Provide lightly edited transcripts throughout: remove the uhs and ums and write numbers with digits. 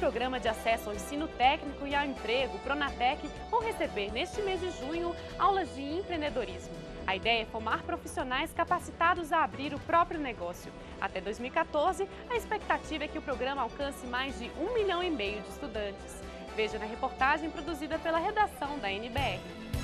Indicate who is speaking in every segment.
Speaker 1: Programa de Acesso ao Ensino Técnico e ao Emprego, Pronatec, vão receber neste mês de junho aulas de empreendedorismo. A ideia é formar profissionais capacitados a abrir o próprio negócio. Até 2014, a expectativa é que o programa alcance mais de 1,5 milhão de estudantes. Veja na reportagem produzida pela redação da NBR.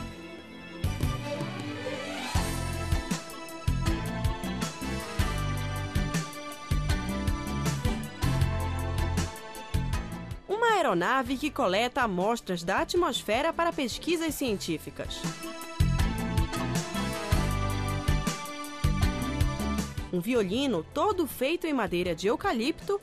Speaker 2: Uma aeronave que coleta amostras da atmosfera para pesquisas científicas. Um violino todo feito em madeira de eucalipto.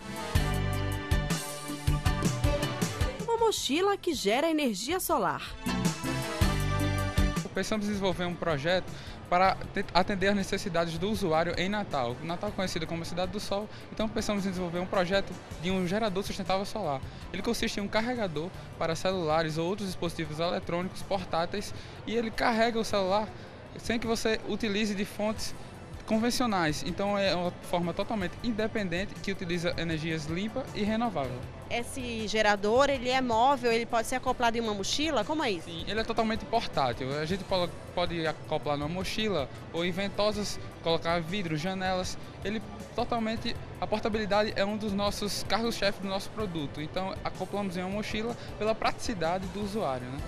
Speaker 2: Uma mochila que gera energia solar.
Speaker 3: Pensamos em desenvolver um projeto para atender as necessidades do usuário em Natal. Natal é conhecido como Cidade do Sol, então pensamos em desenvolver um projeto de um gerador sustentável solar. Ele consiste em um carregador para celulares ou outros dispositivos eletrônicos portáteis e ele carrega o celular sem que você utilize de fontes convencionais, então é uma forma totalmente independente que utiliza energias limpas e renováveis.
Speaker 2: Esse gerador, ele é móvel, ele pode ser acoplado em uma mochila? Como é isso?
Speaker 3: Sim, ele é totalmente portátil. A gente pode acoplar numa mochila ou em ventosas, colocar vidros, janelas. A portabilidade é um dos nossos cargos-chefe do nosso produto. Então acoplamos em uma mochila pela praticidade do usuário, né?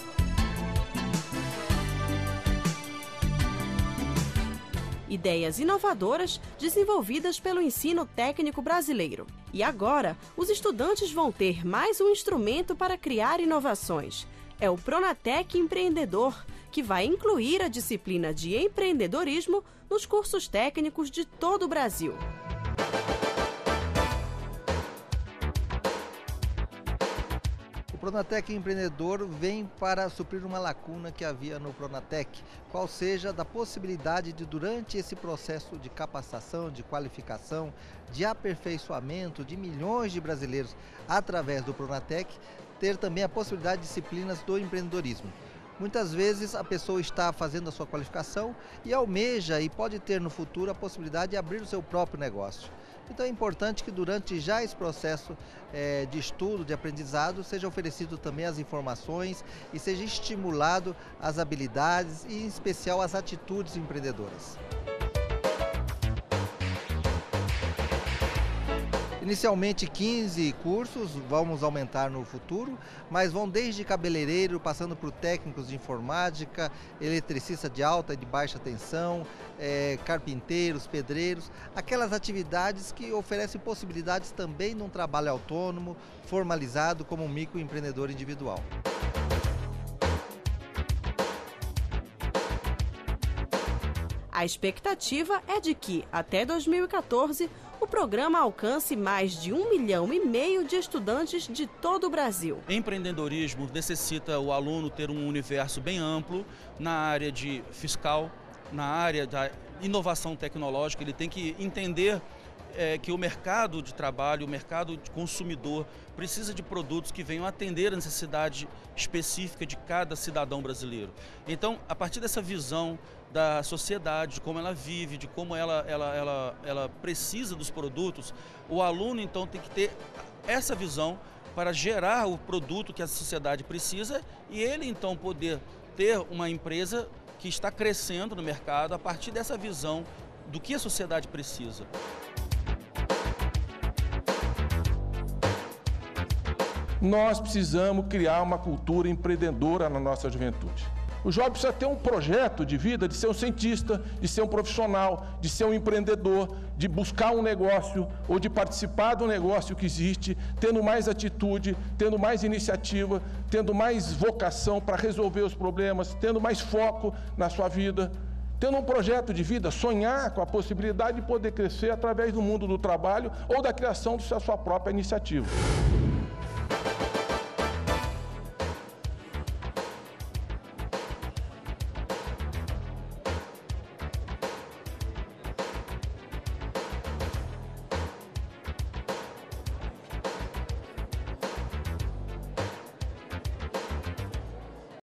Speaker 2: Ideias inovadoras desenvolvidas pelo ensino técnico brasileiro. E agora, os estudantes vão ter mais um instrumento para criar inovações. É o Pronatec Empreendedor, que vai incluir a disciplina de empreendedorismo nos cursos técnicos de todo o Brasil.
Speaker 4: O Pronatec Empreendedor vem para suprir uma lacuna que havia no Pronatec, qual seja da possibilidade de, durante esse processo de capacitação, de qualificação, de aperfeiçoamento de milhões de brasileiros através do Pronatec, ter também a possibilidade de disciplinas do empreendedorismo. Muitas vezes a pessoa está fazendo a sua qualificação e almeja e pode ter no futuro a possibilidade de abrir o seu próprio negócio. Então é importante que durante já esse processo de estudo, de aprendizado, seja oferecido também as informações e seja estimulado as habilidades e em especial as atitudes empreendedoras. Inicialmente 15 cursos, vamos aumentar no futuro, mas vão desde cabeleireiro, passando por técnicos de informática, eletricista de alta e de baixa tensão, carpinteiros, pedreiros, aquelas atividades que oferecem possibilidades também de um trabalho autônomo, formalizado como um microempreendedor individual.
Speaker 2: A expectativa é de que, até 2014, o programa alcance mais de 1,5 milhão de estudantes de todo o Brasil.
Speaker 5: Empreendedorismo necessita o aluno ter um universo bem amplo na área de fiscal, na área da inovação tecnológica. Ele tem que entender que o mercado de trabalho, o mercado de consumidor precisa de produtos que venham atender a necessidade específica de cada cidadão brasileiro. Então, a partir dessa visão da sociedade, de como ela vive, de como ela precisa dos produtos, o aluno então tem que ter essa visão para gerar o produto que a sociedade precisa e ele então poder ter uma empresa que está crescendo no mercado a partir dessa visão do que a sociedade precisa.
Speaker 6: Nós precisamos criar uma cultura empreendedora na nossa juventude. O jovem precisa ter um projeto de vida, de ser um cientista, de ser um profissional, de ser um empreendedor, de buscar um negócio ou de participar do negócio que existe, tendo mais atitude, tendo mais iniciativa, tendo mais vocação para resolver os problemas, tendo mais foco na sua vida, tendo um projeto de vida, sonhar com a possibilidade de poder crescer através do mundo do trabalho ou da criação da sua própria iniciativa.